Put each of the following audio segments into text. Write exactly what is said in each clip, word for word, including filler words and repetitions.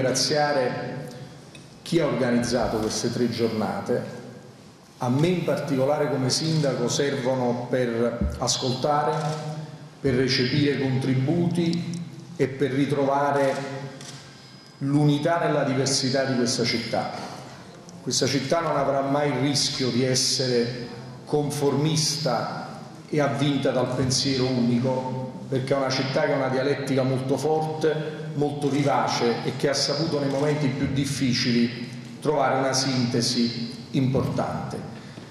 ringraziare chi ha organizzato queste tre giornate. A me in particolare come sindaco servono per ascoltare, per recepire contributi e per ritrovare l'unità nella diversità di questa città. Questa città non avrà mai il rischio di essere conformista e avvinta dal pensiero unico, perché è una città che ha una dialettica molto forte, molto vivace e che ha saputo nei momenti più difficili trovare una sintesi importante.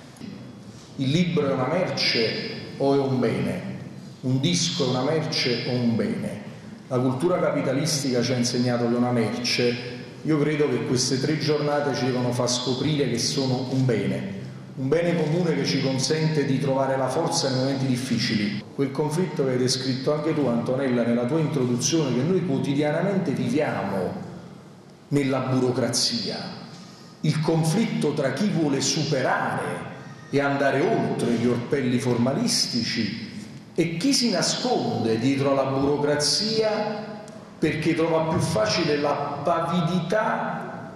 Il libro è una merce o è un bene? Un disco è una merce o un bene? La cultura capitalistica ci ha insegnato che è una merce. Io credo che queste tre giornate ci devono far scoprire che sono un bene, un bene comune che ci consente di trovare la forza nei momenti difficili. Quel conflitto che hai descritto anche tu, Antonella, nella tua introduzione, che noi quotidianamente viviamo nella burocrazia, il conflitto tra chi vuole superare e andare oltre gli orpelli formalistici e chi si nasconde dietro alla burocrazia perché trova più facile la pavidità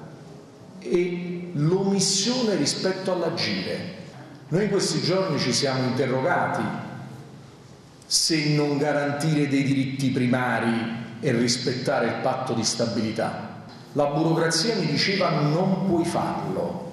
e l'omissione rispetto all'agire. Noi in questi giorni ci siamo interrogati se non garantire dei diritti primari e rispettare il patto di stabilità. La burocrazia mi diceva non puoi farlo.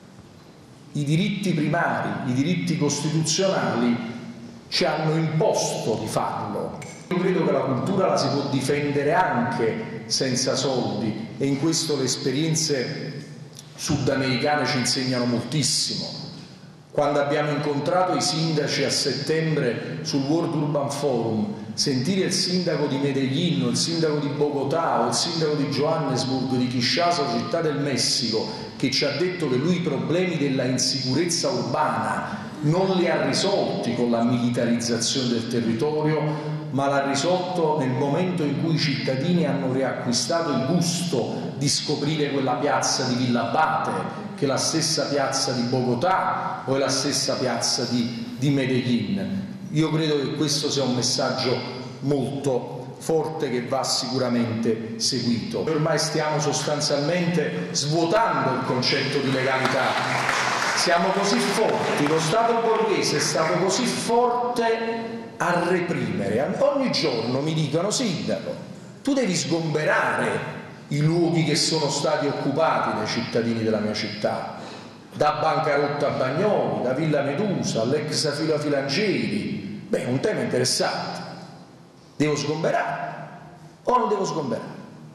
I diritti primari, i diritti costituzionali ci hanno imposto di farlo. Io credo che la cultura la si può difendere anche senza soldi e in questo le esperienze sudamericane ci insegnano moltissimo. Quando abbiamo incontrato i sindaci a settembre sul World Urban Forum, sentire il sindaco di Medellin, o il sindaco di Bogotà, o il sindaco di Johannesburg, di Kinshasa o Città del Messico, che ci ha detto che lui i problemi della insicurezza urbana non li ha risolti con la militarizzazione del territorio, ma l'ha risolto nel momento in cui i cittadini hanno riacquistato il gusto di scoprire quella piazza di Villa Abate, che è la stessa piazza di Bogotà o è la stessa piazza di, di Medellin. Io credo che questo sia un messaggio molto forte che va sicuramente seguito. Ormai stiamo sostanzialmente svuotando il concetto di legalità. Siamo così forti, lo Stato borghese è stato così forte a reprimere. Ogni giorno mi dicono: sindaco, tu devi sgomberare i luoghi che sono stati occupati dai cittadini della mia città, da Bancarotta a Bagnoli, da Villa Medusa all'ex Filo Filangeri. Beh, è un tema interessante. Devo sgomberare o non devo sgomberare?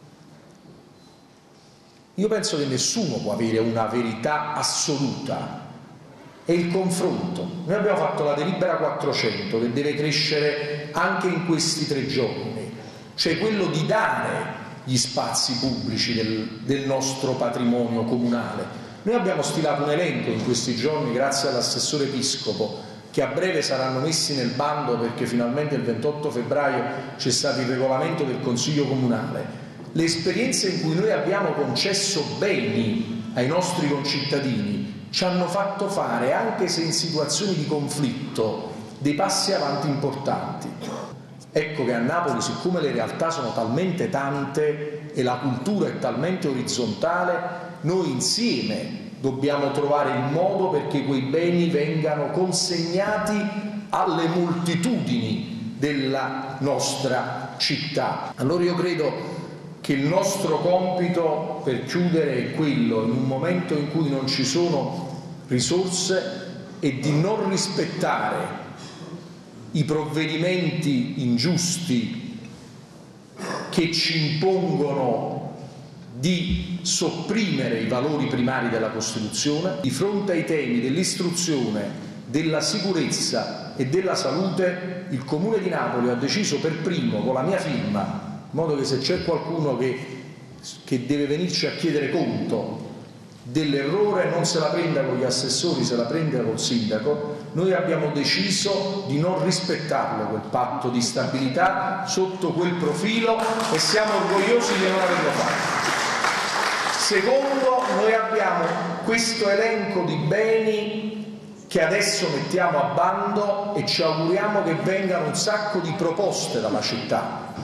Io penso che nessuno può avere una verità assoluta, è il confronto. Noi abbiamo fatto la delibera quattrocento che deve crescere anche in questi tre giorni, cioè quello di dare gli spazi pubblici del, del nostro patrimonio comunale. Noi abbiamo stilato un elenco in questi giorni grazie all'assessore Piscopo, che a breve saranno messi nel bando perché finalmente il ventotto febbraio c'è stato il regolamento del Consiglio Comunale. Le esperienze in cui noi abbiamo concesso beni ai nostri concittadini ci hanno fatto fare, anche se in situazioni di conflitto, dei passi avanti importanti. Ecco che a Napoli, siccome le realtà sono talmente tante e la cultura è talmente orizzontale, noi insieme dobbiamo trovare il modo perché quei beni vengano consegnati alle moltitudini della nostra città. Allora io credo che il nostro compito per chiudere è quello, in un momento in cui non ci sono risorse, è di non rispettare i provvedimenti ingiusti che ci impongono di sopprimere i valori primari della Costituzione. Di fronte ai temi dell'istruzione, della sicurezza e della salute, il Comune di Napoli ha deciso per primo, con la mia firma, in modo che se c'è qualcuno che, che deve venirci a chiedere conto dell'errore non se la prenda con gli assessori, se la prenda col sindaco. Noi abbiamo deciso di non rispettarlo quel patto di stabilità sotto quel profilo e siamo orgogliosi di non averlo fatto. Secondo, noi abbiamo questo elenco di beni che adesso mettiamo a bando e ci auguriamo che vengano un sacco di proposte dalla città.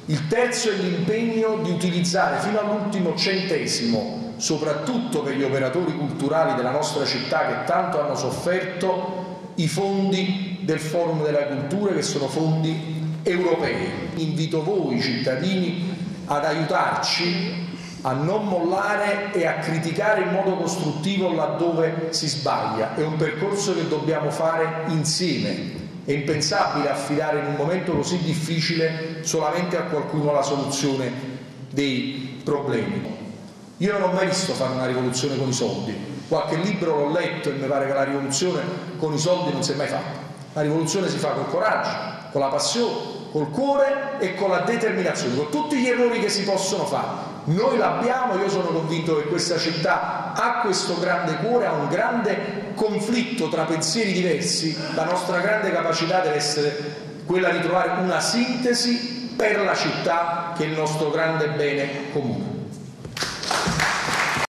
Il terzo è l'impegno di utilizzare fino all'ultimo centesimo, soprattutto per gli operatori culturali della nostra città che tanto hanno sofferto, i fondi del Forum della Cultura, che sono fondi europei. Invito voi cittadini ad aiutarci a non mollare e a criticare in modo costruttivo laddove si sbaglia. È un percorso che dobbiamo fare insieme. È impensabile affidare in un momento così difficile solamente a qualcuno la soluzione dei problemi. Io non ho mai visto fare una rivoluzione con i soldi. Qualche libro l'ho letto e mi pare che la rivoluzione con i soldi non si è mai fatta. La rivoluzione si fa col coraggio, con la passione, col cuore e con la determinazione, con tutti gli errori che si possono fare. Noi l'abbiamo, io sono convinto che questa città ha questo grande cuore, ha un grande conflitto tra pensieri diversi. La nostra grande capacità deve essere quella di trovare una sintesi per la città, che è il nostro grande bene comune.